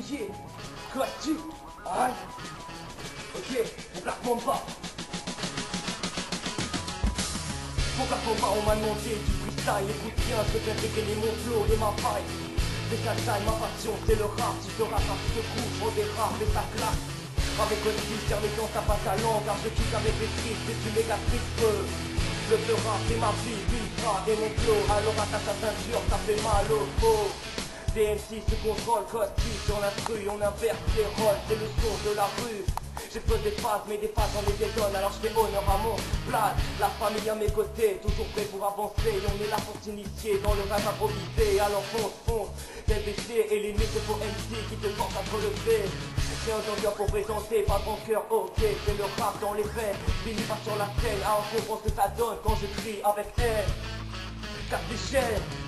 yeah, quoi tu, aïe, ok, on plaque-moi pas. Faut plaque-moi pas, on m'a demandé du freestyle, écoute bien, je vais faire dégainer mon flow et ma faille. C'est ça taille, ma passion, c'est le rap, si je te rattrape, je te couche, on dérape et ça claque. Avec le style, permettant ça passe à langue, car je kick avec les tristes et tu méga triste. Le rap c'est ma vie, vivra et mon flow, alors attache ta ceinture, ça fait mal au faux. DMC se contrôle, code 6 sur l'instru, on inverse les rôles, c'est le son de la rue. J'explose des phases, mais des phases on les détonne, alors je fais honneur à mon place. La famille à mes côtés, toujours prêt pour avancer, on est là pour s'initier dans le rap improvisé. Alors fonce, les BC et les mythes pour MC qui te forcent à te relever. C'est un temps pour présenter, pas grand cœur, ok, c'est le rap dans les veines. Billy pas sur la scène, à en comprendre ce que ça donne quand je crie avec elle. Casse l'échelle.